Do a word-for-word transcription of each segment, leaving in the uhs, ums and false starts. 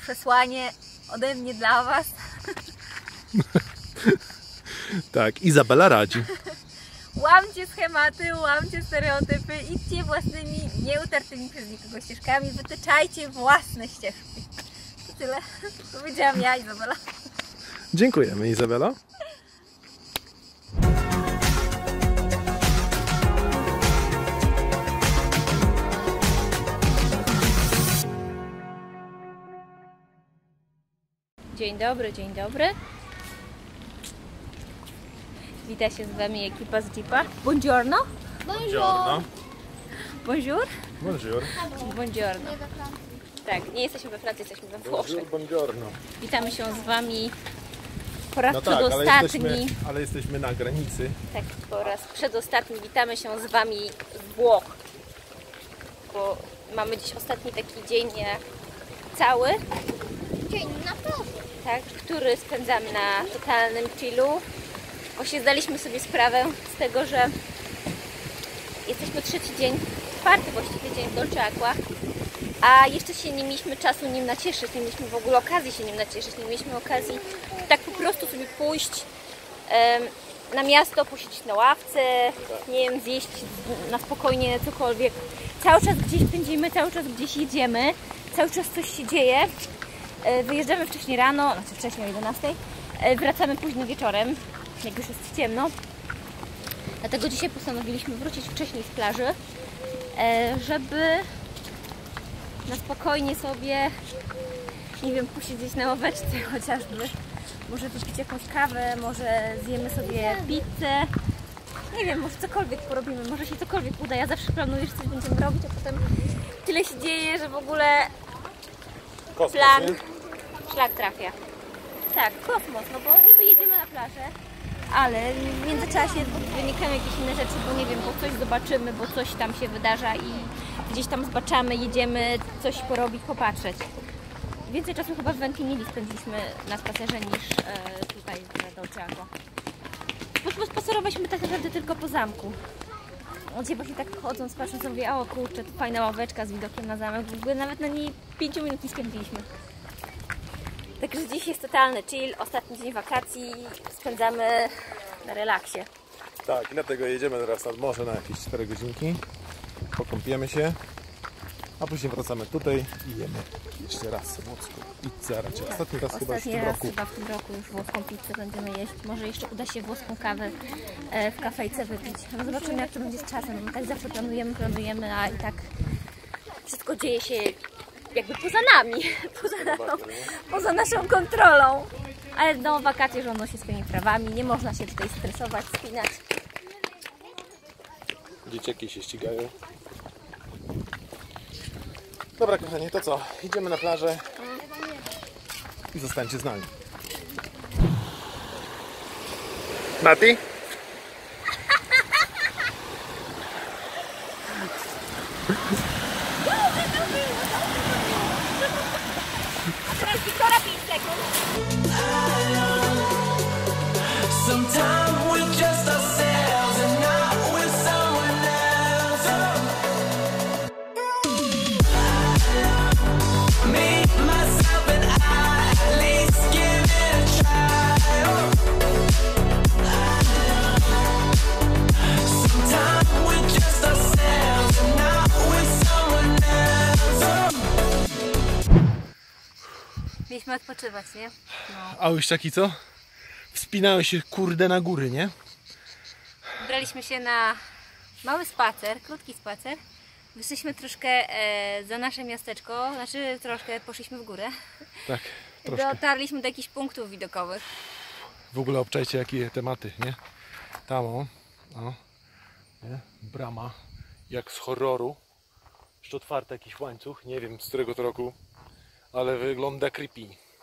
przesłanie ode mnie dla Was. Tak, Izabela radzi. Łamcie schematy, łamcie stereotypy, idźcie własnymi, nieutartymi przez nikogo ścieżkami, wytyczajcie własne ścieżki. To tyle. Powiedziałam ja, Izabela. Dziękujemy, Izabela. Dzień dobry, dzień dobry. Wita się z Wami ekipa z Jeepa. Buongiorno. Buongiorno. Bonjour. Bonjour. Buongiorno. Tak, nie jesteśmy we Francji, jesteśmy we Włoszech. Buongiorno. Witamy się z Wami po raz No tak, przedostatni. ale jesteśmy, ale jesteśmy na granicy. Tak, po raz przedostatni witamy się z Wami z Włoch. Bo mamy dziś ostatni taki dzień cały. Dzień na plaży. Tak, który spędzamy na totalnym chillu. Właśnie zdaliśmy sobie sprawę z tego, że jesteśmy trzeci dzień, czwarty właściwie dzień w Dolce Aqua, a jeszcze się nie mieliśmy czasu nim nacieszyć, nie mieliśmy w ogóle okazji się nim nacieszyć, nie mieliśmy okazji tak po prostu sobie pójść um, na miasto, posiedzieć na ławce, nie wiem, zjeść na spokojnie cokolwiek. Cały czas gdzieś pędzimy, cały czas gdzieś jedziemy, cały czas coś się dzieje. Wyjeżdżamy wcześniej rano, znaczy wcześniej o jedenastej, wracamy późno wieczorem, jak już jest ciemno. Dlatego dzisiaj postanowiliśmy wrócić wcześniej z plaży, żeby na spokojnie sobie, nie wiem, posiedzieć na ławeczce chociażby. Może wypić jakąś kawę, może zjemy sobie pizzę. Nie wiem, może cokolwiek porobimy, może się cokolwiek uda. Ja zawsze planuję, że coś będziemy robić, a potem tyle się dzieje, że w ogóle Kosmos, plan, nie? szlak trafia. Tak, kosmos, no bo niby jedziemy na plażę, ale w międzyczasie wynikają jakieś inne rzeczy, bo nie wiem, bo coś zobaczymy, bo coś tam się wydarza i gdzieś tam zbaczamy, jedziemy coś porobić, popatrzeć. Więcej czasu chyba w Ventimiglia spędziliśmy na spacerze niż e, tutaj w Dolce Aqua. Bo spacerowaliśmy tak naprawdę tylko po zamku. Gdzie właśnie tak chodząc, patrząc sobie, o kurczę, to fajna ławeczka z widokiem na zamek, w ogóle nawet na niej pięciu minut nie spędziliśmy. Także dziś jest totalny chill, ostatni dzień wakacji, spędzamy na relaksie. Tak, i dlatego jedziemy teraz nad morze na jakieś cztery godzinki, pokąpiemy się, a później wracamy tutaj i jemy jeszcze raz włoską pizzę. Raczej Tak, ostatni raz chyba w ostatni tym raz roku. chyba w tym roku już włoską pizzę będziemy jeść. Może jeszcze uda się włoską kawę e, w kafejce wypić. No zobaczymy, jak to będzie z czasem. No, tak zawsze planujemy, planujemy, a i tak wszystko dzieje się jakby poza nami, poza, naszą, poza naszą kontrolą. Ale no, wakacje rządzą się swoimi prawami, nie można się tutaj stresować, spinać. Dzieciaki się ścigają. Dobra, kochani, to co? Idziemy na plażę i zostańcie z nami. Mati? Teraz Wiktora pięć sekund. Mieliśmy odpoczywać, nie? No. A już taki co? Wspinały się kurde na góry, nie? Wybraliśmy się na mały spacer, krótki spacer. Wyszliśmy troszkę e, za nasze miasteczko, znaczy troszkę poszliśmy w górę. Tak, troszkę. Dotarliśmy do jakichś punktów widokowych. W ogóle obczajcie jakie tematy, nie? Tam o, o nie? Brama, jak z horroru. Jeszcze otwarty jakiś łańcuch, nie wiem z którego to roku, ale wygląda creepy.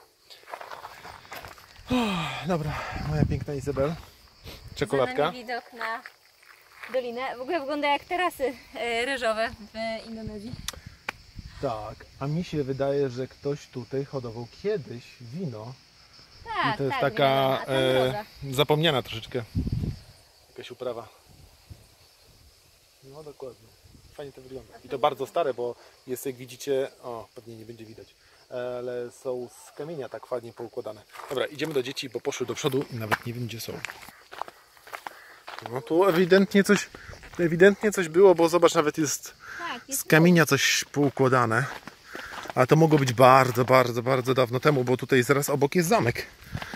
Uff, dobra, moja piękna Izabel. Czekoladka. Za nami widok na dolinę. W ogóle wygląda jak tarasy e, ryżowe w Indonezji. Tak, a mi się wydaje, że ktoś tutaj hodował kiedyś wino. Tak, I to jest tak, taka nie wiem, e, zapomniana troszeczkę jakaś uprawa. No dokładnie. Fajnie to wygląda. I to bardzo stare, bo jest, jak widzicie, o pewnie nie będzie widać, ale są z kamienia tak ładnie poukładane. Dobra, idziemy do dzieci, bo poszły do przodu i nawet nie wiem, gdzie są. No tu ewidentnie coś, ewidentnie coś było, bo zobacz, nawet jest Tak, jest z kamienia coś poukładane. Ale to mogło być bardzo, bardzo, bardzo dawno temu, bo tutaj zaraz obok jest zamek.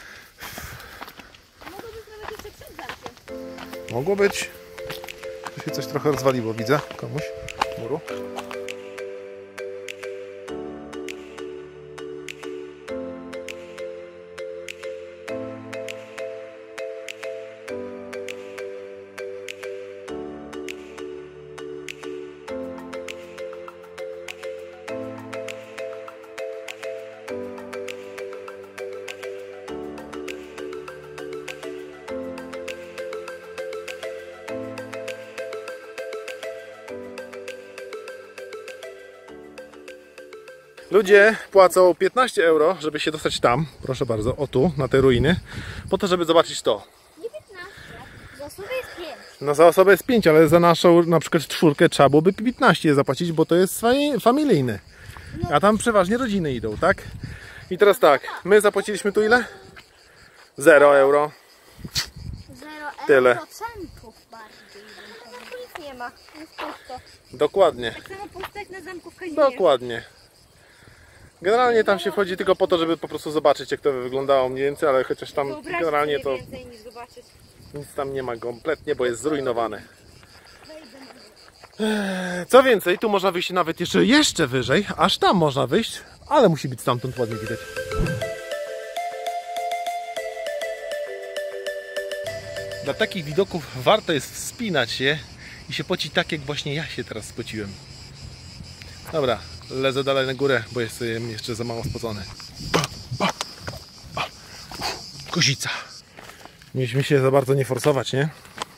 Mogło być nawet jeszcze przed zamkiem. Mogło być. Tu się coś trochę rozwaliło, widzę komuś muru. Ludzie płacą piętnaście euro, żeby się dostać tam, proszę bardzo, o tu, na te ruiny, po to, żeby zobaczyć to. Nie piętnaście. Za osobę jest pięć. No za osobę jest pięć, ale za naszą na przykład czwórkę trzeba byłoby piętnaście zapłacić, bo to jest fami- familijny. A tam przeważnie rodziny idą, tak? I teraz tak, my zapłaciliśmy tu ile? zero euro. Zero Tyle. procentów bardziej. Tu nic nie ma, jest pusto. Dokładnie, Tak samo pusto jak na zamku w Kazimierzu. dokładnie. Generalnie tam się wchodzi tylko po to, żeby po prostu zobaczyć, jak to wyglądało mniej więcej, ale chociaż tam Wyobraź generalnie sobie to więcej niż zobaczyć. nic tam nie ma kompletnie, bo jest zrujnowane. Eee, Co więcej, tu można wyjść nawet jeszcze, jeszcze wyżej, aż tam można wyjść, ale musi być stamtąd ładnie widać. Dla takich widoków warto jest wspinać się i się pocić tak, jak właśnie ja się teraz spociłem. Dobra, lecę dalej na górę, bo jestem jeszcze za mało spocony. Kozica. Mieliśmy się za bardzo nie forsować, nie?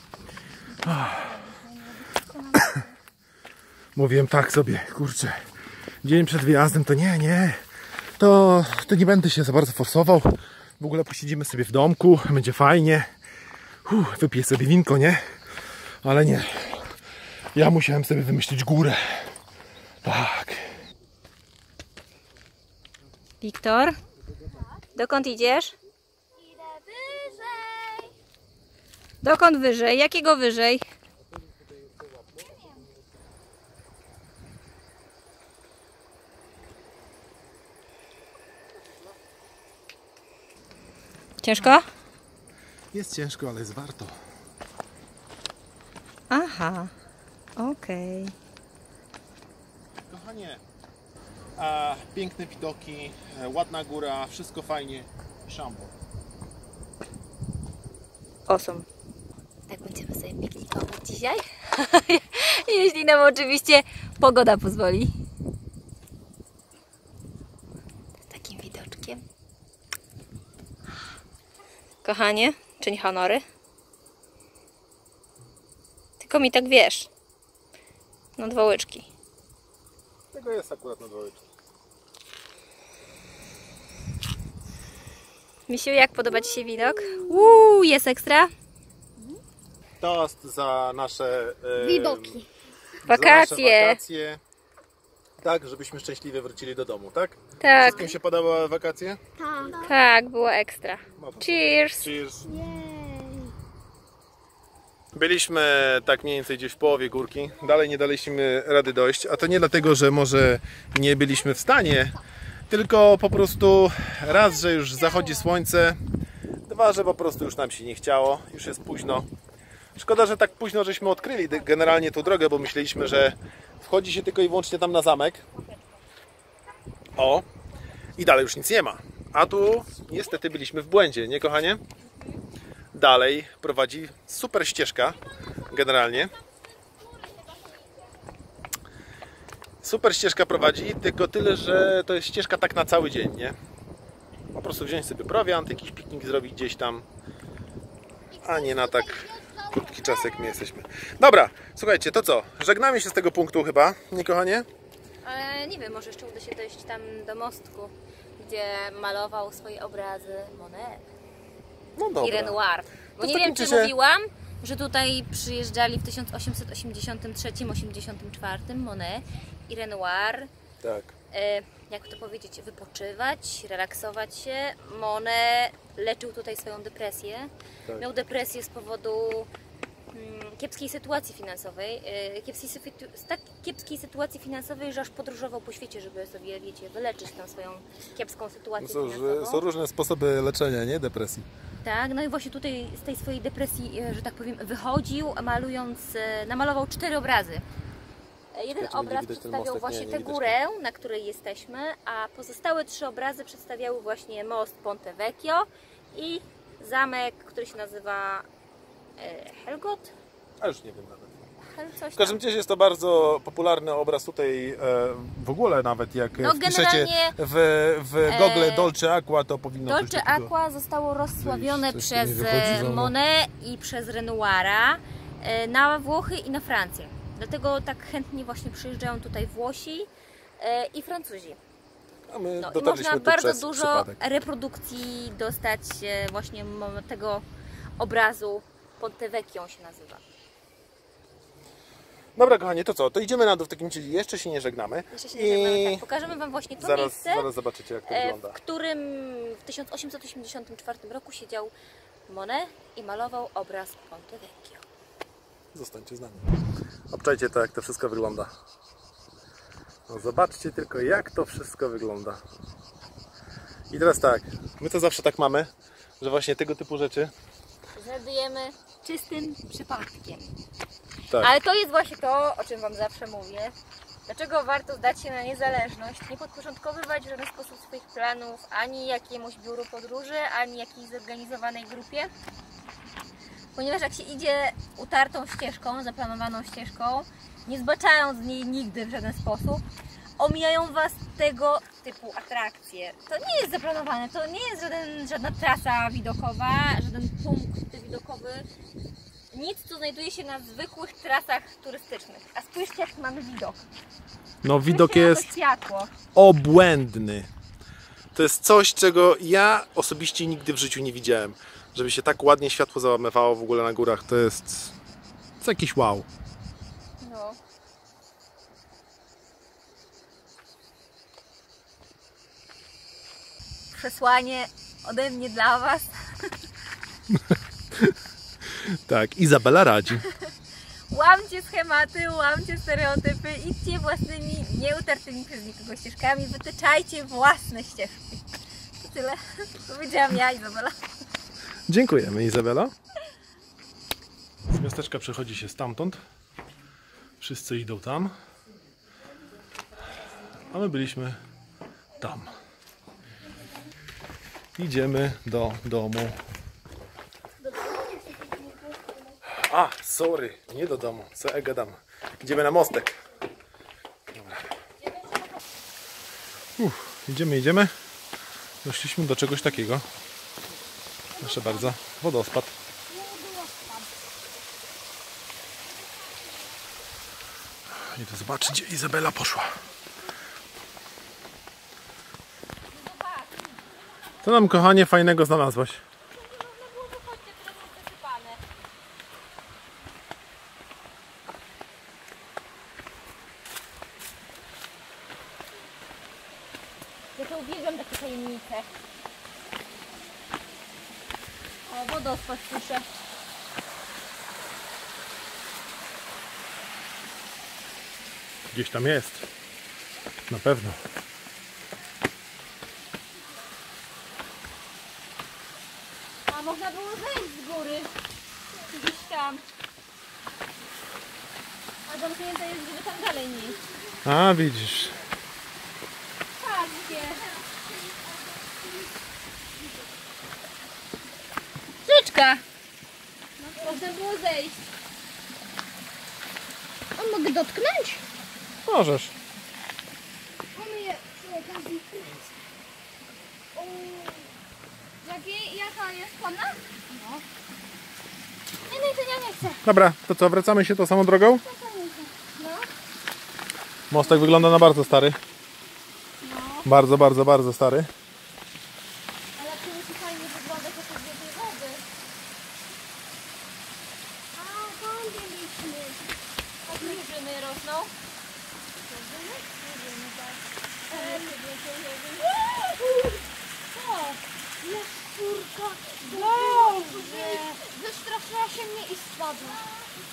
Mówiłem tak sobie, kurczę, dzień przed wyjazdem to nie, nie, to, to nie będę się za bardzo forsował. W ogóle posiedzimy sobie w domku, będzie fajnie. Uff, wypiję sobie winko, nie? Ale nie. Ja musiałem sobie wymyślić górę. Tak. Wiktor, dokąd idziesz? Idę wyżej. Dokąd wyżej? Jakiego wyżej? Ciężko? Jest ciężko, ale jest warto. Aha, okej. Kochanie, a, piękne widoki, e, ładna góra, wszystko fajnie. Szambo. Awesome. Tak będziemy sobie piknikować dzisiaj. Jeśli nam oczywiście pogoda pozwoli. Z takim widoczkiem. Kochanie, czyń honory. Tylko mi tak wiesz. No dwa łyczki. Tego jest akurat na dwójce. Misiu, jak podoba Ci się widok? Uuu, jest ekstra. Toast za nasze e, Widoki. Wakacje. Za nasze wakacje. Tak, żebyśmy szczęśliwie wrócili do domu, tak? Tak, Wszystkim się podobały wakacje? Tak. tak, było ekstra. No to Cheers. cheers. Jej. Byliśmy tak mniej więcej gdzieś w połowie górki. Dalej nie daliśmy rady dojść, a to nie dlatego, że może nie byliśmy w stanie, tylko po prostu raz, że już zachodzi słońce, dwa, że po prostu już nam się nie chciało, już jest późno. Szkoda, że tak późno żeśmy odkryli generalnie tą drogę, bo myśleliśmy, że wchodzi się tylko i wyłącznie tam na zamek. O, i dalej już nic nie ma. A tu niestety byliśmy w błędzie, nie kochanie? Dalej prowadzi super ścieżka, generalnie. Super ścieżka prowadzi, tylko tyle, że to jest ścieżka tak na cały dzień, nie? Po prostu wziąć sobie prowiant, jakiś piknik zrobić gdzieś tam, a nie na tak krótki czas, jak my jesteśmy. Dobra, słuchajcie, to co? Żegnamy się z tego punktu chyba, nie kochanie? Ale nie wiem, może jeszcze uda się dojść tam do mostku, gdzie malował swoje obrazy Monet No i dobra. Renoir. Bo To w nie takim wiem, czy czasie- mówiłam, że tutaj przyjeżdżali w tysiąc osiemset osiemdziesiątym trzecim osiemdziesiątym czwartym Monet i Renoir. Tak. E, jak to powiedzieć, wypoczywać, relaksować się. Monet leczył tutaj swoją depresję. Tak. Miał depresję z powodu mm, kiepskiej sytuacji finansowej. Yy, kiepskiej, sytu- z tak kiepskiej sytuacji finansowej, że aż podróżował po świecie, żeby sobie, wiecie, wyleczyć tą swoją kiepską sytuację Są, finansową. są różne sposoby leczenia, nie? Depresji. Tak, no i właśnie tutaj z tej swojej depresji, e, że tak powiem, wychodził, malując, e, namalował cztery obrazy. E, Jeden Czekajcie, będzie obraz widać ten przedstawiał mostek? właśnie Nie, nie tę widać górę, na której jesteśmy, a pozostałe trzy obrazy przedstawiały właśnie most Ponte Vecchio i zamek, który się nazywa e, Helgot? A już nie wiem nawet. Hel, coś W każdym tam. razie jest to bardzo popularny obraz tutaj e, w ogóle nawet jak No, wpiszecie generalnie, w, w Google e, Dolce Aqua, to powinno coś Dolce takiego... Aqua zostało rozsławione Coś tu przez nie wychodzi za mną. Monet i przez Renoira e, na Włochy i na Francję. Dlatego tak chętnie właśnie przyjeżdżają tutaj Włosi e, i Francuzi. A my No, i dotarliśmy można tu bardzo przez dużo przypadek. reprodukcji dostać e, właśnie mo- tego obrazu. Ponte Vecchio on się nazywa. Dobra kochani, to co? To idziemy na dół w takim razie, jeszcze się nie żegnamy. Jeszcze się nie I żegnamy, tak. Pokażemy Wam właśnie to zaraz, miejsce, zaraz zobaczycie jak to e, wygląda. w którym w tysiąc osiemset osiemdziesiątym czwartym roku siedział Monet i malował obraz Ponte Vecchio. Zostańcie z nami. Obczajcie to, jak to wszystko wygląda. No, zobaczcie tylko, jak to wszystko wygląda. I teraz tak, my to zawsze tak mamy, że właśnie tego typu rzeczy... Znajdujemy czystym przypadkiem. Tak, Ale to jest właśnie to, o czym Wam zawsze mówię. Dlaczego warto zdać się na niezależność, nie podporządkowywać w żaden sposób swoich planów ani jakiemuś biuru podróży, ani jakiejś zorganizowanej grupie. Ponieważ jak się idzie utartą ścieżką, zaplanowaną ścieżką, nie zbaczając z niej nigdy w żaden sposób, omijają Was tego typu atrakcje. To nie jest zaplanowane, to nie jest żaden, żadna trasa widokowa, żaden punkt widokowy. Nic, co znajduje się na zwykłych trasach turystycznych. A spójrzcie, jaki mamy widok. no widok Spójrzcie na to jest światło. obłędny. To jest coś, czego ja osobiście nigdy w życiu nie widziałem. Żeby się tak ładnie światło załamywało w ogóle na górach, to jest, to jest jakiś wow. No. Przesłanie ode mnie dla Was. Tak, Izabela radzi. Łamcie schematy, łamcie stereotypy, idźcie własnymi, nieutartymi przez nikogo ścieżkami, wytyczajcie własne ścieżki. To tyle. Powiedziałam ja, Izabela. Dziękujemy, Izabela. Z miasteczka przechodzi się stamtąd. Wszyscy idą tam. A my byliśmy tam. Idziemy do domu. A, sorry, nie do domu. Co ja gadam? Idziemy na mostek. Dobra. Uff, idziemy, idziemy. Doszliśmy do czegoś takiego. Proszę bardzo, wodospad. I to zobaczyć, gdzie Izabela poszła. Co nam, kochanie, fajnego znalazłaś? Ja to uwielbiam takie tajemnice. O, wodospad słyszę. Gdzieś tam jest. Na pewno. A można było zejść z góry. Gdzieś tam. A zamknięte jest, żeby tam dalej nie iść. A, widzisz. Patrzcie. Życzka. Można było zejść. A mogę dotknąć? Możesz. Mamy je przy okazji. O, jakie, jaka jest pana? No. Nie, nie, to ja nie chcę. Dobra, to co, wracamy się tą samą drogą? No. Mostek wygląda na bardzo stary. No. Bardzo, bardzo, bardzo stary. Ale jak to musi fajnie wyglądać jako z tej wody. A, tam byliśmy. A tu grzymy rosną. Nie wiemy, tak. E,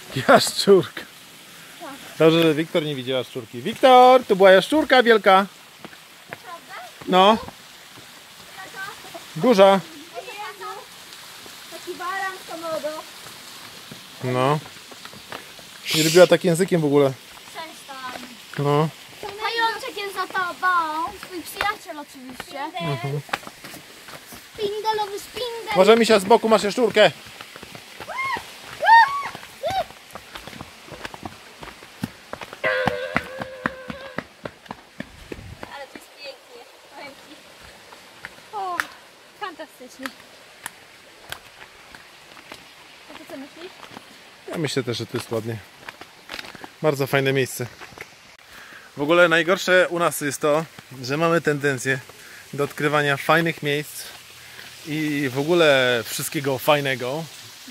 Jaszczurka. Dobrze, że Wiktor nie widział jaszczurki. Wiktor, tu była jaszczurka wielka. No. Duża. Taki baran z komodo. No. Nie lubiła tak językiem w ogóle. Przestań. No. Pajączek jest za tobą. Twój przyjaciel oczywiście. Mhm. Spindelowy spindel. Może Misia z boku masz jaszczurkę. Ale to jest pięknie. Powiem ci. O, fantastycznie. A ty co myślisz? Ja myślę też, że to jest ładnie. Bardzo fajne miejsce. W ogóle najgorsze u nas jest to, że mamy tendencję do odkrywania fajnych miejsc i w ogóle wszystkiego fajnego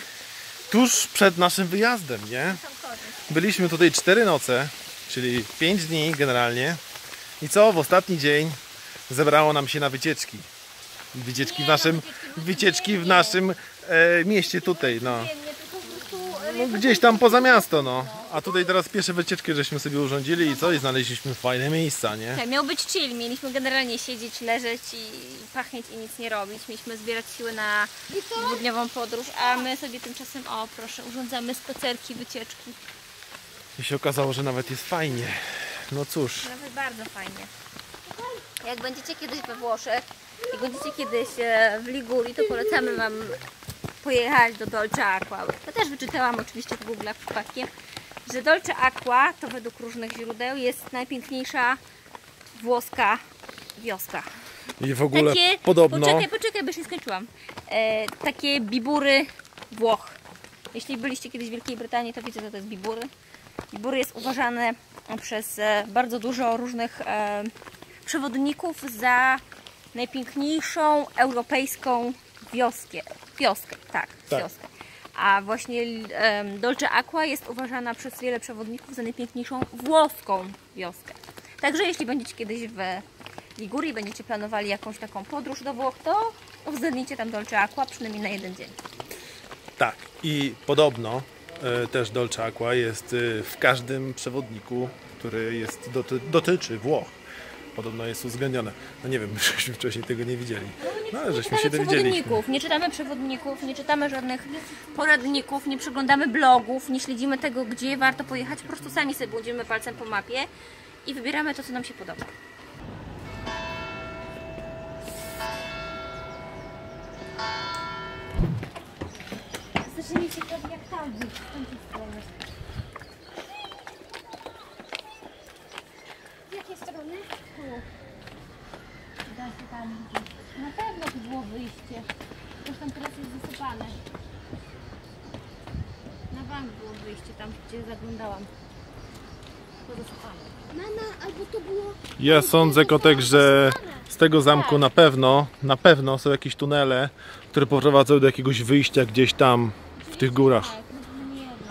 tuż przed naszym wyjazdem, nie? Byliśmy tutaj cztery noce, czyli pięć dni generalnie. I co? W ostatni dzień zebrało nam się na wycieczki. Wycieczki w naszym, wycieczki w naszym e, mieście tutaj, no. Nie, tylko po prostu... No, gdzieś tam poza miasto, no. A tutaj teraz pierwsze wycieczki żeśmy sobie urządzili i co? I znaleźliśmy fajne miejsca, nie? Tak, miał być chill. Mieliśmy generalnie siedzieć, leżeć i pachnieć i nic nie robić. Mieliśmy zbierać siły na dwudniową podróż, a my sobie tymczasem, o proszę, urządzamy spacerki, wycieczki. I się okazało, że nawet jest fajnie. No cóż. Nawet bardzo fajnie. Jak będziecie kiedyś we Włoszech, jak będziecie kiedyś e, w Ligurii, to polecamy Wam pojechać do Dolce Aqua. Ja też wyczytałam oczywiście w Google'ach przypadkiem, że Dolce Aqua to według różnych źródeł jest najpiękniejsza włoska wioska. I w ogóle Takie, podobno... Poczekaj, poczekaj, bo już nie skończyłam. E, takie bibury Włoch. Jeśli byliście kiedyś w Wielkiej Brytanii, to wiecie, co to jest bibury. Bibury jest uważane przez e, bardzo dużo różnych e, przewodników za najpiękniejszą europejską wioskę. Wioskę, tak, Tak. wioskę. A właśnie e, Dolce Aqua jest uważana przez wiele przewodników za najpiękniejszą włoską wioskę. Także jeśli będziecie kiedyś w Ligurii, będziecie planowali jakąś taką podróż do Włoch, to uwzględnijcie tam Dolce Aqua przynajmniej na jeden dzień. Tak. I podobno e, też Dolce Aqua jest e, w każdym przewodniku, który jest doty dotyczy Włoch. Podobno jest uwzględnione. No nie wiem, żeśmy wcześniej tego nie widzieli. No ale żeśmy się dowiedzieliśmy. Przewodników, nie czytamy przewodników, nie czytamy żadnych poradników, nie przeglądamy blogów, nie śledzimy tego, gdzie warto pojechać. Po prostu sami sobie błądzimy palcem po mapie i wybieramy to, co nam się podoba. Zacznijmy się prawie jak tam, z tamtej strony. Z jakiej strony? Tu. Da się tam gdzieś. Na pewno tu było wyjście. Zresztą teraz jest zasypane. Na bank było wyjście tam, gdzie zaglądałam. To zasypane. Mama, albo to było... Ja sądzę, Kotek, że z tego zamku na pewno, na pewno są jakieś tunele, które poprowadzą do jakiegoś wyjścia gdzieś tam w tych górach. Tak, no nie jedno.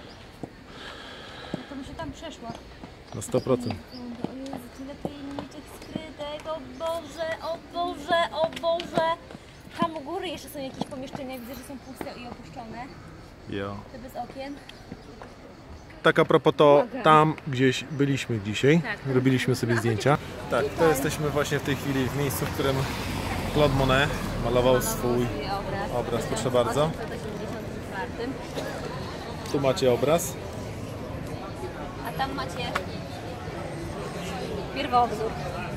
No to bym się tam przeszła. Na sto procent. O Jezu, tyle tajemniczych skrytek, o Boże, o Boże, o Boże. Tam u góry jeszcze są jakieś pomieszczenia, widzę, że są puste i opuszczone. Jo. Te bez okien. Tak a propos, to tam gdzieś byliśmy dzisiaj, Tak. robiliśmy sobie zdjęcia. Tak, to jesteśmy właśnie w tej chwili w miejscu, w którym Claude Monet malował swój obraz. obraz, proszę bardzo. W tysiąc dziewięćset osiemdziesiątym czwartym. Tu macie obraz. A tam macie pierwowzór.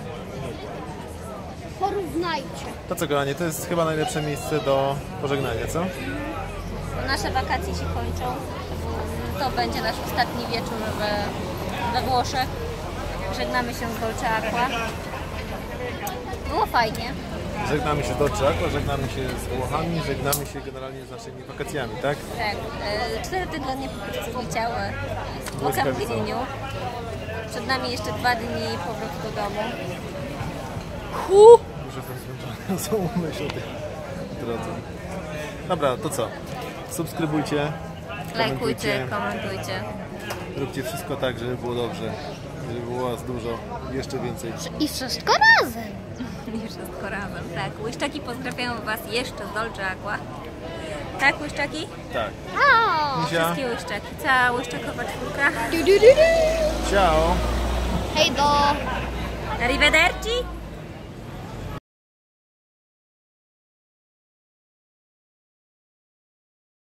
Porównajcie. To co, kochanie, to jest chyba najlepsze miejsce do pożegnania, co? Nasze wakacje się kończą. To będzie nasz ostatni wieczór we, we Włoszech. Żegnamy się z Dolce Aqua. Było fajnie. Żegnamy się do Czechów, żegnamy się z Włochami, żegnamy się generalnie z naszymi wakacjami, tak? Tak, e, cztery tygodnie po prostu leciały w okamgnieniu. Przed nami jeszcze dwa dni powrotu do domu. Hu! Już jestem zmęczony, są myśl o tej drodze. Dobra, to co? Subskrybujcie, Lajkujcie, komentujcie, komentujcie. róbcie wszystko tak, żeby było dobrze, żeby było was dużo, jeszcze więcej. I wszystko razem. Nie wszystko razem, tak. Łyszczaki pozdrawiają Was jeszcze z Dolce Aqua. Tak, łyszczaki? Tak. O! Misia. Wszystkie łyszczaki. Cała łyszczakowa czwórka. Du, du, du, du. Ciao. Hej do! Arrivederci!